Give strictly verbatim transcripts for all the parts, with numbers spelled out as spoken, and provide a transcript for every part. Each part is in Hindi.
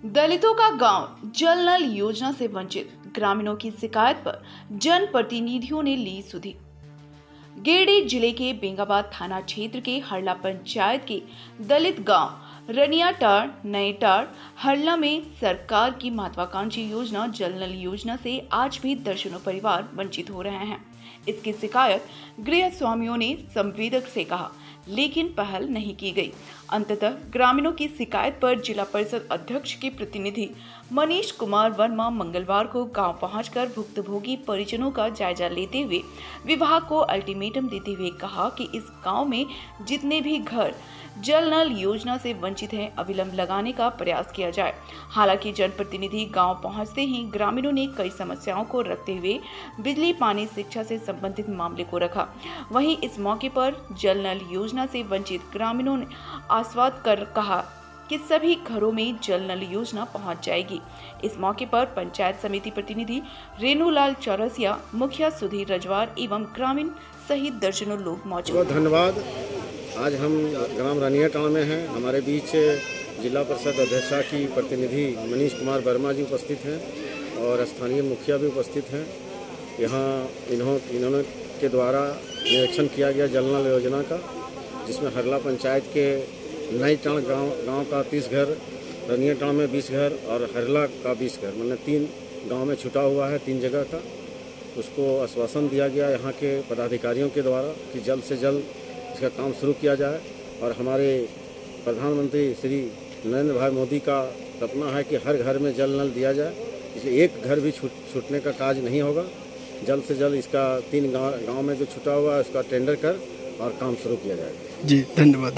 दलितों का गांव जल नल योजना से वंचित, ग्रामीणों की शिकायत पर जनप्रतिनिधियों ने ली सुधि। गिरिडीह जिले के बेंगाबाद थाना क्षेत्र के हरला पंचायत के दलित गांव रनियाटाड़ नएटाड़ हरला में सरकार की महत्वाकांक्षी योजना जल नल योजना से आज भी दर्जनों परिवार वंचित हो रहे हैं। इसकी शिकायत गृह स्वामियों ने संवेदक से कहा, लेकिन पहल नहीं की गई। अंततः ग्रामीणों की शिकायत पर जिला परिषद अध्यक्ष के प्रतिनिधि मनीष कुमार वर्मा मंगलवार को गांव पहुंचकर भुक्तभोगी परिजनों का जायजा लेते हुए विभाग को अल्टीमेटम देते हुए कहा कि इस गांव में जितने भी घर जल नल योजना से वंचित हैं, अविलंब लगाने का प्रयास किया जाए। हालांकि जनप्रतिनिधि गांव पहुंचते ही ग्रामीणों ने कई समस्याओं को रखते हुए बिजली, पानी, शिक्षा से संबंधित मामले को रखा। वहीं इस मौके पर जल नल योजना से वंचित ग्रामीणों ने आश्वस्त कर कहा कि सभी घरों में जल नल योजना पहुंच जाएगी। इस मौके पर पंचायत समिति प्रतिनिधि रेणुलाल चौरसिया, मुखिया सुधीर रजवार एवं ग्रामीण सहित दर्जनों लोग मौजूद। धन्यवाद। आज हम ग्राम रनियाटाड़ में हैं। हमारे बीच जिला परिषद अध्यक्षा की प्रतिनिधि मनीष कुमार वर्मा जी उपस्थित हैं और स्थानीय मुखिया भी उपस्थित हैं। यहाँ इन्हों इन्होंने के द्वारा निरीक्षण किया गया जल नल योजना का, जिसमें हरला पंचायत के नएटाड़ गांव गांव का तीस घर, रनियाटाड़ में बीस घर और हरला का बीस घर, मतलब तीन गांव में छुटा हुआ है, तीन जगह का। उसको आश्वासन दिया गया यहाँ के पदाधिकारियों के द्वारा कि जल्द से जल्द इसका काम शुरू किया जाए। और हमारे प्रधानमंत्री श्री नरेंद्र भाई मोदी का सपना है कि हर घर में जल नल दिया जाए, इसलिए एक घर भी छूट छूटने का काज नहीं होगा। जल्द से जल्द इसका तीन गांव गांव में जो छुटा हुआ है उसका टेंडर कर और काम शुरू किया जाएगा। जी धन्यवाद।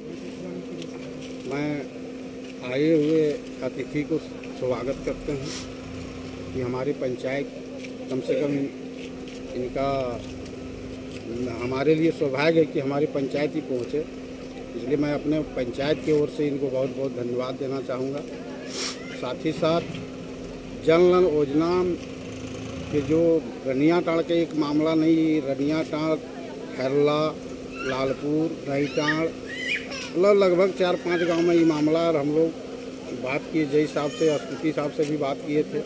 मैं आए हुए अतिथि को स्वागत करते हैं कि हमारी पंचायत कम से कम इनका हमारे लिए सौभाग्य है कि हमारी पंचायत ही पहुँचे, इसलिए मैं अपने पंचायत की ओर से इनको बहुत बहुत धन्यवाद देना चाहूँगा। साथ ही साथ जल नल योजना के जो रनियाटाड़ के एक मामला नहीं, रनियाटाड़, हरला, लालपुर, नएटाड़, मतलब लगभग चार पांच गांव में ये मामला, और हम लोग बात किए जय साहब से, स्मृति साहब से भी बात किए थे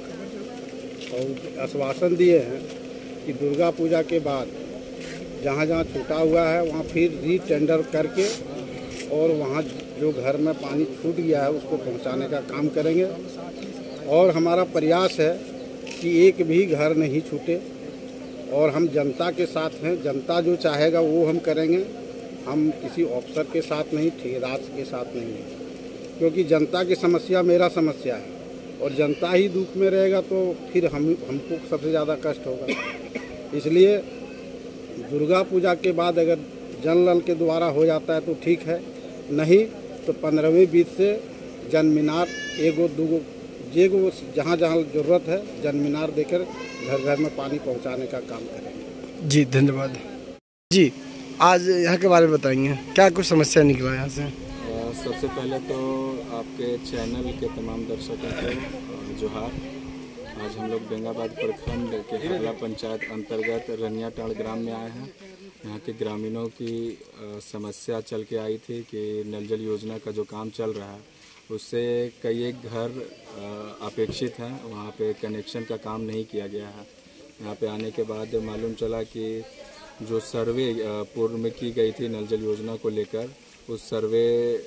और आश्वासन दिए हैं कि दुर्गा पूजा के बाद जहाँ जहाँ छूटा हुआ है वहाँ फिर री टेंडर करके और वहाँ जो घर में पानी छूट गया है उसको पहुँचाने का काम करेंगे। और हमारा प्रयास है कि एक भी घर नहीं छूटे और हम जनता के साथ हैं। जनता जो चाहेगा वो हम करेंगे, हम किसी ऑफिसर के साथ नहीं, ठेकेदार के साथ नहीं है, क्योंकि जनता की समस्या मेरा समस्या है और जनता ही दुख में रहेगा तो फिर हम हमको सबसे ज़्यादा कष्ट होगा। इसलिए दुर्गा पूजा के बाद अगर जल नल के द्वारा हो जाता है तो ठीक है, नहीं तो पंद्रहवीं बीत से जन मीनार एगो दूगो जेगो जहाँ जहाँ ज़रूरत है जन मीनार देकर घर घर में पानी पहुँचाने का काम करेंगे। जी धन्यवाद। जी आज यहाँ के बारे में बताएंगे, क्या कुछ समस्या निकला यहाँ से? सबसे पहले तो आपके चैनल के तमाम दर्शकों को जोहार। आज हम लोग बेंगाबाद प्रखंड के हरला पंचायत अंतर्गत रनियाटाड़ ग्राम में आए हैं। यहाँ के ग्रामीणों की समस्या चल के आई थी कि नल जल योजना का जो काम चल रहा है उससे कई एक घर अपेक्षित हैं, वहाँ पे कनेक्शन का काम नहीं किया गया है। यहाँ पे आने के बाद मालूम चला कि जो सर्वे पूर्व में की गई थी नल जल योजना को लेकर, उस सर्वे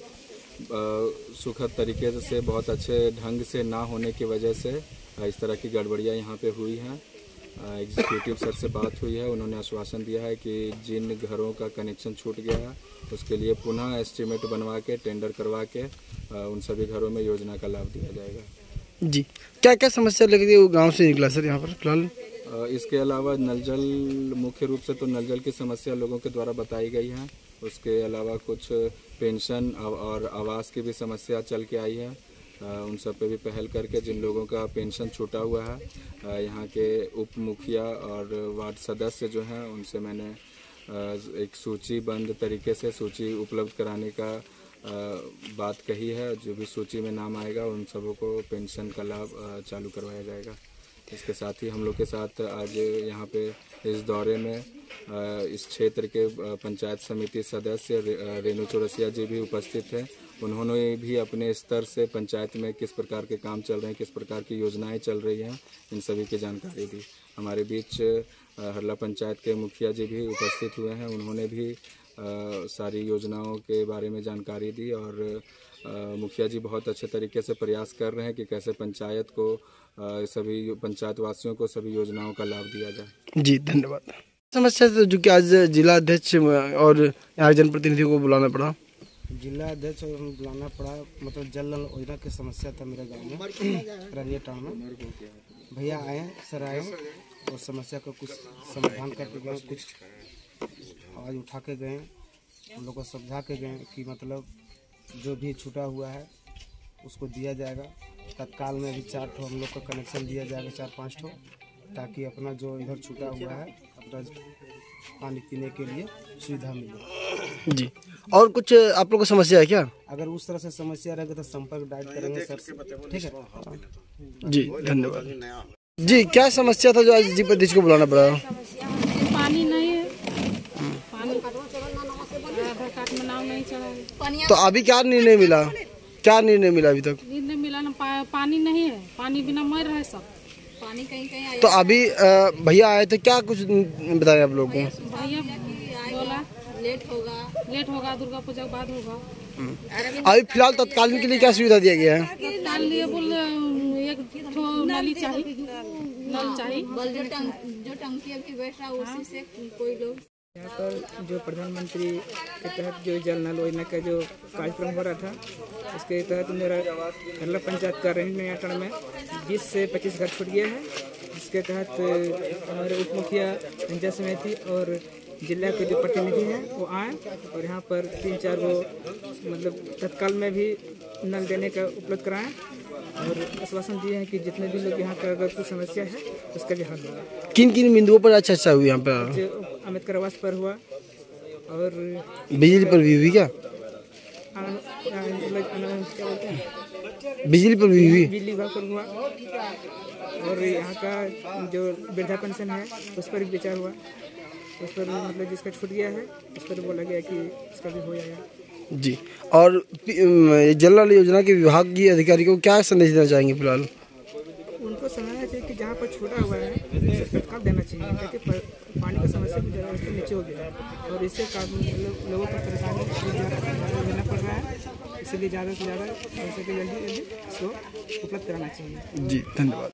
सुखद तरीके से, बहुत अच्छे ढंग से ना होने की वजह से इस तरह की गड़बड़ियाँ यहाँ पे हुई हैं। एग्जीक्यूटिव सर से बात हुई है, उन्होंने आश्वासन दिया है कि जिन घरों का कनेक्शन छूट गया है उसके लिए पुनः एस्टीमेट बनवा के टेंडर करवा के उन सभी घरों में योजना का लाभ दिया जाएगा। जी क्या क्या समस्या लग रही है वो गाँव से निकला सर यहाँ पर फिलहाल? इसके अलावा नल जल, मुख्य रूप से तो नल जल की समस्या लोगों के द्वारा बताई गई है। उसके अलावा कुछ पेंशन और आवास की भी समस्या चल के आई है। उन सब पे भी पहल करके जिन लोगों का पेंशन छूटा हुआ है, यहाँ के उप मुखिया और वार्ड सदस्य जो हैं उनसे मैंने एक सूचीबद्ध तरीके से सूची उपलब्ध कराने का बात कही है। जो भी सूची में नाम आएगा उन सबों को पेंशन का लाभ चालू करवाया जाएगा। इसके साथ ही हम लोग के साथ आज यहाँ पे इस दौरे में इस क्षेत्र के पंचायत समिति सदस्य रेणु चौरसिया जी भी उपस्थित थे। उन्होंने भी अपने स्तर से पंचायत में किस प्रकार के काम चल रहे हैं, किस प्रकार की योजनाएं चल रही हैं, इन सभी की जानकारी दी। हमारे बीच हरला पंचायत के मुखिया जी भी उपस्थित हुए हैं, उन्होंने भी आ, सारी योजनाओं के बारे में जानकारी दी और आ, मुखिया जी बहुत अच्छे तरीके से प्रयास कर रहे हैं कि कैसे पंचायत को आ, सभी पंचायत वासियों को सभी योजनाओं का लाभ दिया जाए। जी धन्यवाद। समस्या तो जो कि आज जिला अध्यक्ष और यहाँ जनप्रतिनिधियों को बुलाना पड़ा। जिला अध्यक्ष बुलाना पड़ा, मतलब जल नल योजना की समस्या था मेरे गांव में रानिया टाउन में। भैया आए, सर आए और समस्या का कुछ समाधान करके गए, कुछ आवाज़ उठा के गए, हम लोग को समझा के गए कि मतलब जो भी छूटा हुआ है उसको दिया जाएगा। तत्काल में भी चार ठो हम लोग को कनेक्शन दिया जाएगा, चार पाँच ठो, ताकि अपना जो इधर छूटा हुआ है अपना पानी पीने के लिए सुविधा मिले। जी, और कुछ आप लोग को समस्या है क्या? अगर उस तरह से समस्या रहेगा तो संपर्क डायल करेंगे सर से, ठीक है। जी धन्यवाद। जी, क्या समस्या था जो आज जी अध्यक्ष को बुलाना पड़ा? पानी नहीं है, पानी आधार कार्ड में नाम नहीं चढ़ा है। तो अभी क्या निर्णय मिला? क्या निर्णय मिला अभी तक? निर्णय मिला ना, पा, पानी नहीं है, पानी बिना मर रहे सब। पानी कहीं कहीं आया। तो अभी भैया आए थे, क्या कुछ बताया आप लोगों को? भैया बोला लेट होगा, लेट होगा, दुर्गा पूजा के बाद होगा। अभी फिलहाल तत्कालीन के लिए क्या सुविधा दिया गया है? तत्काल लिए बोल एक ठो नली चाहिए, नल चाहिए, जो टंकी अभी बैठ रहा उसी से कोई लोग। यहाँ पर जो प्रधानमंत्री के तहत जो जल नल योजना का जो कार्यक्रम हो रहा था, उसके तहत मेरा हरला पंचायत का रानियाटांड़ में बीस से पच्चीस घर छूट गया है। जिसके तहत हमारे उप मुखिया पंचायत समिति और जिला के जो प्रतिनिधि हैं वो आए और यहाँ पर तीन चार वो मतलब तत्काल में भी नल देने का उपलब्ध कराएं और आश्वासन दिए हैं कि जितने भी लोग यहाँ का अगर कुछ समस्या है उसका भी हल होगा। किन किन बिंदुओं पर चर्चा हुई यहाँ पर? जो अम्बेडकर आवास पर हुआ और बिजली पर भी हुई क्या? क्या बोलते हैं, बिजली पर भी हुई? बिजली विभाग पर हुआ और यहाँ का जो वृद्धा पेंशन है उस पर भी विचार हुआ। उस पर मतलब जिसका छूट गया है उस पर बोला गया कि इसका भी हो जाएगा। जी, और जल नल योजना के विभाग की अधिकारी को क्या संदेश देना चाहेंगे? फिलहाल उनको समझना चाहिए कि जहाँ पर छूटा हुआ है उसे तत्काल देना चाहिए, क्योंकि पानी की समस्या भी ज़्यादा उसके नीचे हो गया है और इससे काफ़ी लोगों को परेशानी लेना पड़ रहा है। इसलिए ज़्यादा से ज़्यादा हो सके जल्दी जल्दी इसको उपलब्ध कराना चाहिए। जी धन्यवाद।